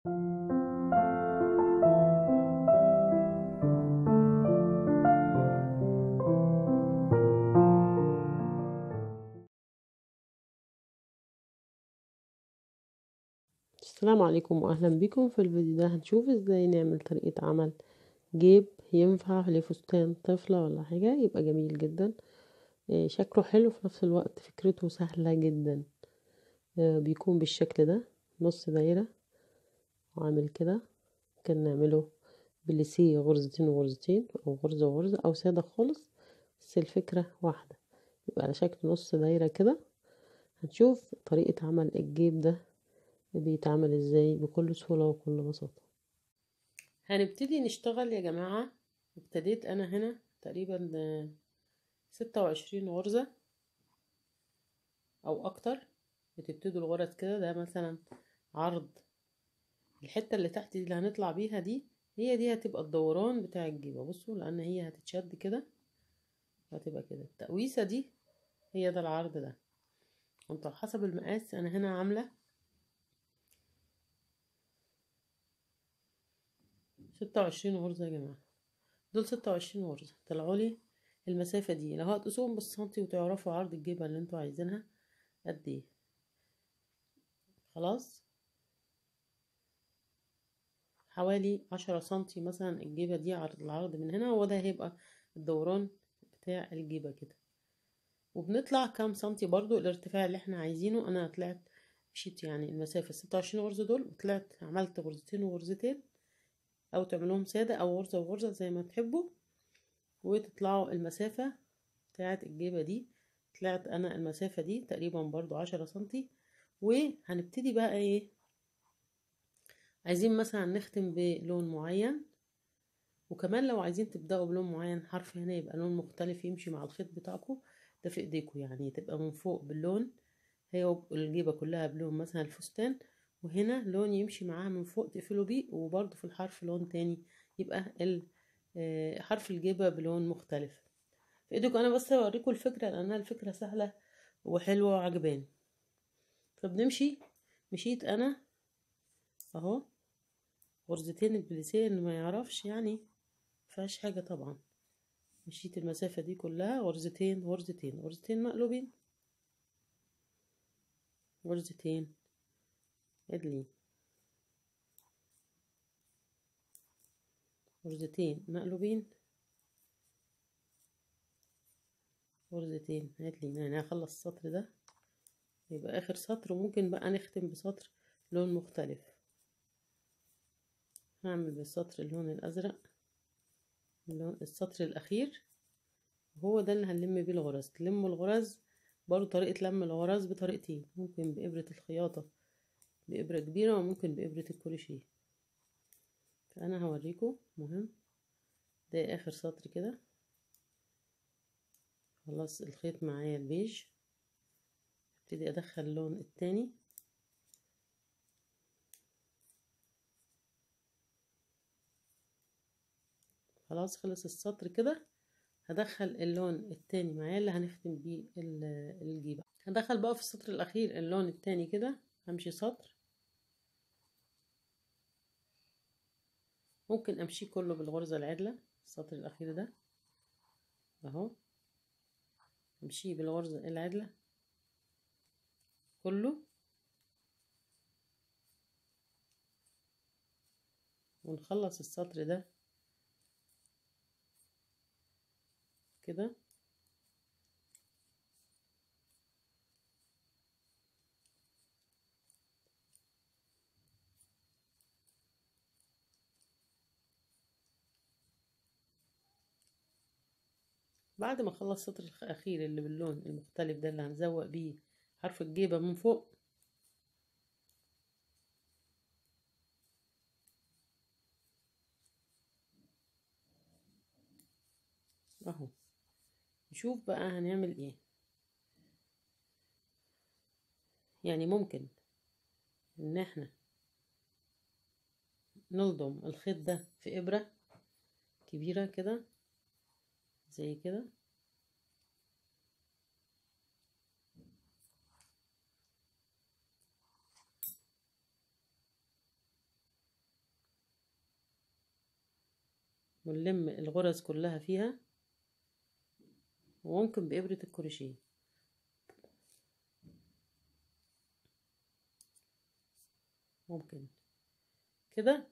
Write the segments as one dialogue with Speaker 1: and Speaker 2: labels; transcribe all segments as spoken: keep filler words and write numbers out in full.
Speaker 1: السلام عليكم واهلا بكم. في الفيديو ده هنشوف ازاي نعمل طريقة عمل جيب ينفع لفستان طفلة ولا حاجة، يبقى جميل جدا. شكله حلو في نفس الوقت، فكرته سهلة جدا. بيكون بالشكل ده، نص دايرة وعامل كده. ممكن نعمله بليسيه غرزتين وغرزتين او غرزة وغرزة او سادة خالص، بس الفكرة واحدة. يبقى على شكل نص دايرة كده. هنشوف طريقة عمل الجيب ده بيتعمل ازاي بكل سهولة وكل بساطة. هنبتدي نشتغل يا جماعة. ابتديت انا هنا تقريبا ستة وعشرين غرزة او اكتر. بتبتدوا الغرز كده، ده مثلا عرض الحتة اللي تحت دي اللي هنطلع بيها دي، هي دي هتبقى الدوران بتاع الجيبة. بصوا، لان هي هتتشد كده، هتبقى كده التقويسة دي، هي ده العرض ده. انتوا حسب المقاس. انا هنا عاملة ستة وعشرين غرزة يا جماعة. دول ستة وعشرين غرزة طلعوا لي المسافة دي. لو هتقيسوهم بالسنتي وتعرفوا عرض الجيبة اللي انتوا عايزينها قد ايه. خلاص، حوالي عشرة سنتي مثلا الجيبة دي. عرض العرض من هنا، وده هيبقى الدوران بتاع الجيبة كده. وبنطلع كام سنتي برضو الارتفاع اللي احنا عايزينه. انا طلعت مشيت يعني المسافة ستة وعشرين غرزة دول، وطلعت عملت غرزتين وغرزتين، او تعملوهم سادة او غرزة وغرزة زي ما تحبوا، وتطلعوا المسافة بتاعت الجيبة دي. طلعت انا المسافة دي تقريبا برضو عشرة سنتي. وهنبتدي بقى ايه، عايزين مثلا نختم بلون معين. وكمان لو عايزين تبدأوا بلون معين، حرف هنا يبقى لون مختلف يمشي مع الخيط بتاعكم ده في ايديكم. يعني تبقى من فوق باللون، هي الجيبة كلها بلون مثلا الفستان، وهنا لون يمشي معاها من فوق تقفلوا بيه، وبرضو في الحرف لون تاني يبقى حرف الجيبة بلون مختلف في ايديكم. انا بس اوريكم الفكرة لانها الفكرة سهلة وحلوة وعجباني. فبنمشي، مشيت انا اهو غرزتين البليسيه، اللي ما يعرفش يعني مفيهاش حاجة طبعا. مشيت المسافة دي كلها غرزتين غرزتين غرزتين مقلوبين، غرزتين عدلين، غرزتين مقلوبين، غرزتين عدلين. يعني هخلص السطر ده يبقى اخر سطر، وممكن بقى نختم بسطر لون مختلف. هعمل بالسطر اللون الازرق، اللون السطر الاخير، هو ده اللي هنلم بيه الغرز. تلموا الغرز برضو طريقة لم الغرز بطريقتين، ممكن بإبرة الخياطة بإبرة كبيرة، وممكن بإبرة الكروشيه. فأنا هوريكم مهم. ده آخر سطر كده، خلاص الخيط معايا البيج. ابتدي أدخل اللون التاني، خلاص خلص السطر كده. هدخل اللون التاني معايا اللي هنختم بيه الجيبة. هدخل بقى في السطر الأخير اللون التاني كده. همشي سطر، ممكن امشي كله بالغرزة العدلة. السطر الاخير ده اهو امشي بالغرزة العدلة كله، ونخلص السطر ده كده. بعد ما اخلص السطر الاخير اللي باللون المختلف ده اللي هنزوق بيه حرف الجيبة من فوق، اهو نشوف بقى هنعمل ايه. يعني ممكن ان احنا نلضم الخيط ده في ابرة كبيرة كده زي كده، ونلم الغرز كلها فيها، وممكن بإبرة الكروشيه. ممكن كده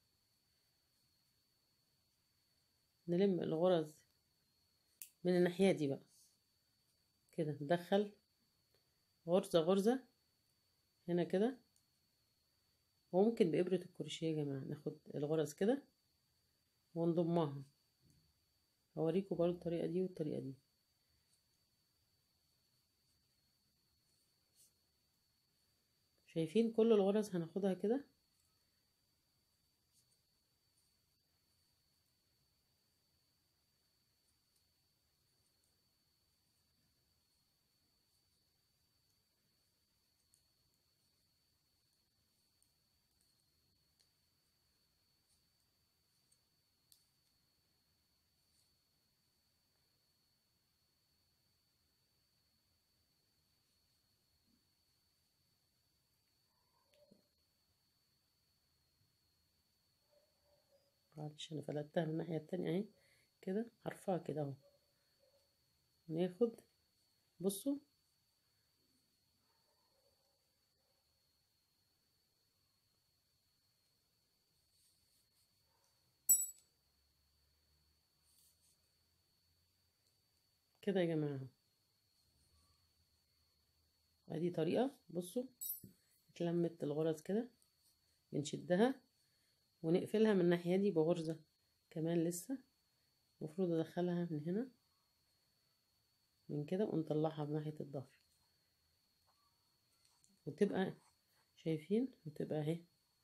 Speaker 1: نلم الغرز من الناحية دي بقى كده، ندخل غرزة غرزة هنا كده، وممكن بإبرة الكروشيه يا جماعة ناخد الغرز كده ونضمها. هوريكم برضو الطريقة دي والطريقة دي. شايفين كل الغرز هناخدها كده، معلش انا فلتها من الناحية التانية اهي كده، هرفعها كده اهو، ناخد بصوا كده يا جماعة. ادي طريقة، بصوا اتلمت الغرز كده، بنشدها ونقفلها من الناحية دي بغرزة كمان لسه، المفروض ادخلها من هنا من كده ونطلعها بناحية الظهر، وتبقى شايفين وتبقى اهي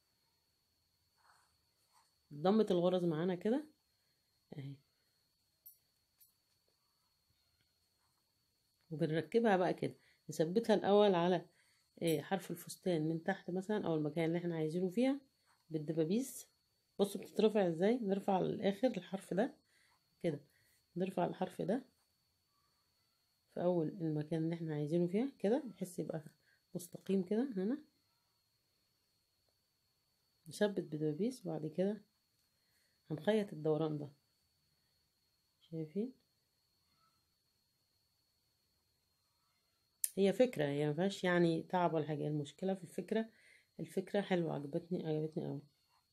Speaker 1: ضمت الغرز معانا كده اهي. وبنركبها بقى كده، نثبتها الاول على إيه حرف الفستان من تحت مثلا، او المكان اللي احنا عايزينه فيها بالدبابيس. بصوا بتترفع ازاي، نرفع للاخر الحرف ده كده، نرفع الحرف ده في اول المكان اللي احنا عايزينه فيها كده، بحيث يبقى مستقيم كده هنا، نثبت بدبابيس. وبعد كده هنخيط الدوران ده، شايفين؟ هي فكرة، هي مفيهاش يعني تعب ولا حاجة، المشكلة في الفكرة. الفكرة حلوة، عجبتني عجبتني اوي،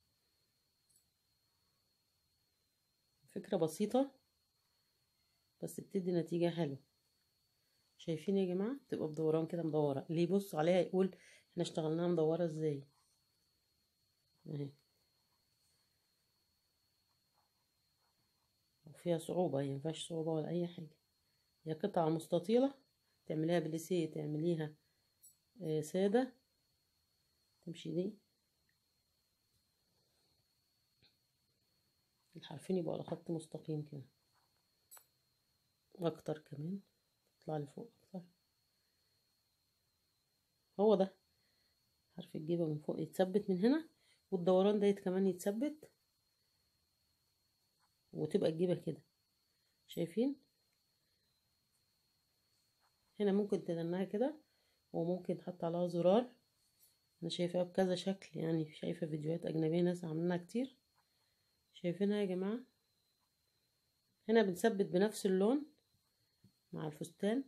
Speaker 1: فكرة بسيطة بس بتدي نتيجة حلوة. شايفين يا جماعة؟ تبقى بدوران كده مدورة، اللي يبص عليها يقول احنا اشتغلناها مدورة ازاي اهي. وفيها صعوبة، هي مفيهاش صعوبة ولا اي حاجة، هي قطعة مستطيلة تعمليها بليسيه، تعمليها آه سادة، تمشي دي الحرفين يبقوا على خط مستقيم كده، اكتر كمان تطلع لفوق اكتر. هو ده حرف الجيبة من فوق يتثبت من هنا، والدوران ده كمان يتثبت، وتبقى الجيبة كده. شايفين؟ هنا ممكن تدنها كده، وممكن تحط عليها زرار. انا شايفاها بكذا شكل، يعني شايفة فيديوهات اجنبية ناس عاملينها كتير. شايفينها يا جماعة؟ هنا بنثبت بنفس اللون مع الفستان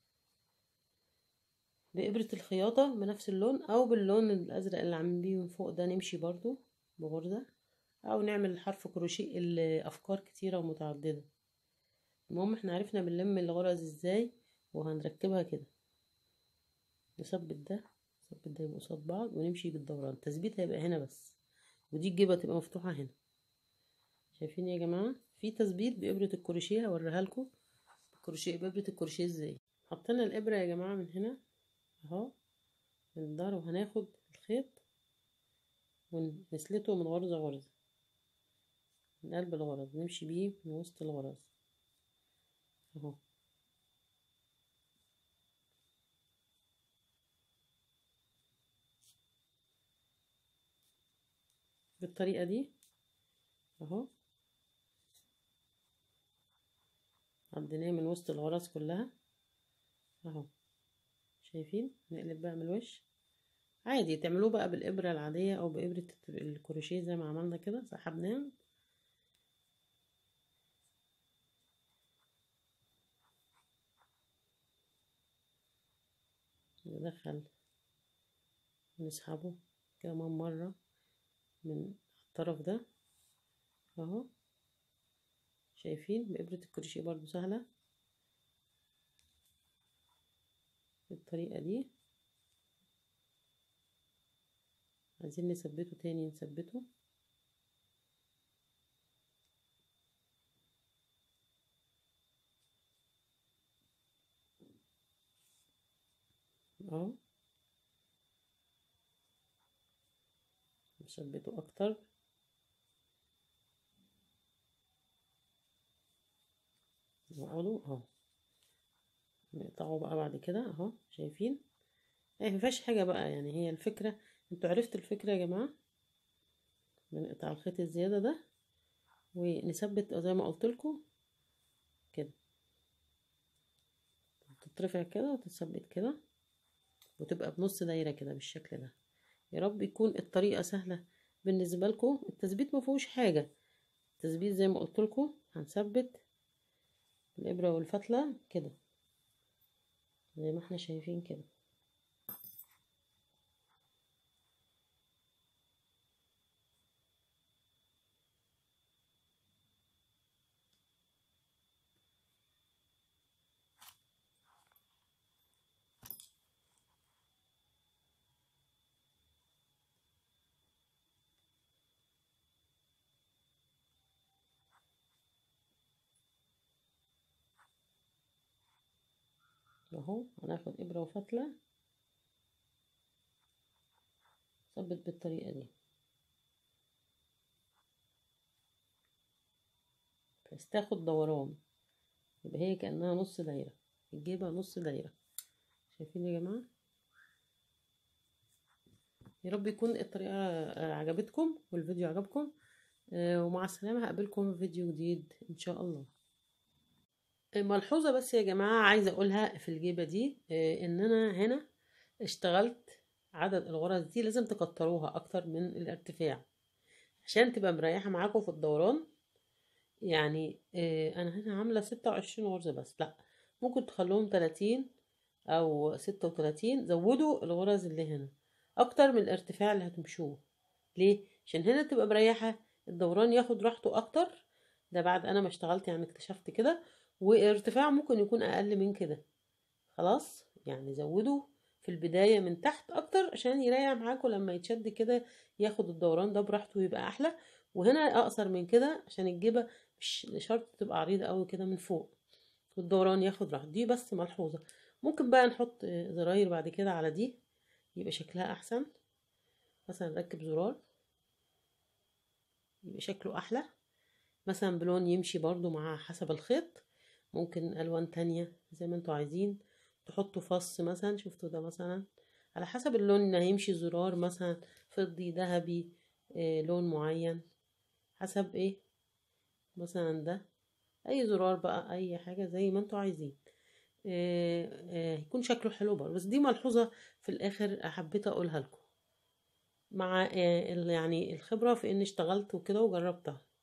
Speaker 1: بإبرة الخياطة بنفس اللون، او باللون الازرق اللي عاملين بيه من فوق ده، نمشي برضو بغرزة، او نعمل حرف كروشيه. الافكار كتيرة ومتعددة. المهم احنا عرفنا بنلم الغرز ازاي، وهنركبها كده، نثبت ده نثبت ده يبقى قصاد بعض، ونمشي بالدوران. التثبيت هيبقى هنا بس، ودي الجيبة تبقى مفتوحة هنا. شايفين يا جماعة؟ في تثبيت بإبرة الكروشيه، هوريها لكم الكروشيه بإبرة الكروشيه ازاي. حطينا الإبرة يا جماعة من هنا اهو من الظهر، وهناخد الخيط ونسلته من غرزة غرزة من قلب الغرز، نمشي بيه من وسط الغرز اهو. بالطريقة دي اهو، عديناه من وسط الغرز كلها اهو. شايفين؟ نقلب بقى من الوش عادي، تعملوه بقى بالإبرة العادية أو بإبرة الكروشيه زي ما عملنا كده، سحبناه ندخل نسحبه كمان مرة من الطرف ده اهو. شايفين بإبرة الكروشيه برضو سهلة بالطريقة دي. عايزين نثبته تاني نثبته اهو، نثبته اكتر نقعده اهو. نقطعه بقى بعد كده اهو. شايفين ايه مفيهاش حاجة بقى، يعني هي الفكرة. انتوا عرفتوا الفكرة يا جماعة. بنقطع الخيط الزيادة ده ونثبت زي ما قلت لكم كده، تترفع كده وتتثبت كده وتبقى بنص دايرة كده بالشكل ده. يا رب يكون الطريقة سهلة بالنسبة لكم. التثبيت ما فيهوش حاجة، التثبيت زي ما قلت لكم هنثبت الإبرة والفتلة كده زي ما احنا شايفين كده. اهو هناخد إبرة وفتلة ثبت بالطريقة دي بس تاخد دوران، يبقى هي كأنها نص دايرة، الجيبة نص دايرة. شايفين يا جماعة؟ يا رب يكون الطريقة عجبتكم والفيديو عجبكم، ومع السلامة. هقابلكم في فيديو جديد إن شاء الله. ملحوظة بس يا جماعة عايزة أقولها في الجيبة دي، إن أنا هنا اشتغلت عدد الغرز دي لازم تكتروها أكتر من الارتفاع عشان تبقى مريحة معاكم في الدوران. يعني أنا هنا عاملة ستة وعشرين غرزة بس، لأ ممكن تخلوهم تلاتين أو ستة وتلاتين. زودوا الغرز اللي هنا أكتر من الارتفاع اللي هتمشوه. ليه؟ عشان هنا تبقى مريحة الدوران ياخد راحته أكتر. ده بعد أنا ما اشتغلت يعني اكتشفت كده. وارتفاع ممكن يكون أقل من كده. خلاص يعني زودوا في البداية من تحت أكتر عشان يريح معاكم لما يتشد كده ياخد الدوران ده براحته ويبقى أحلى. وهنا أقصر من كده عشان الجيبة مش شرط تبقى عريضة أوي كده من فوق والدوران ياخد راحته. دي بس ملحوظة. ممكن بقى نحط زراير بعد كده على دي يبقى شكلها أحسن. مثلا نركب زرار يبقى شكله أحلى، مثلا بلون يمشي برضو مع حسب الخيط. ممكن ألوان تانية زي ما انتوا عايزين تحطوا فص مثلا. شفتوا ده مثلا على حسب اللون اللي هيمشي. زرار مثلا فضي ذهبي، آه لون معين حسب ايه مثلا. ده اي زرار بقى اي حاجة زي ما انتوا عايزين. آه آه يكون شكله حلو برضه. بس دي ملحوظة في الاخر حبيت اقولها لكم مع آه يعني الخبرة في اني اشتغلت وكده وجربتها.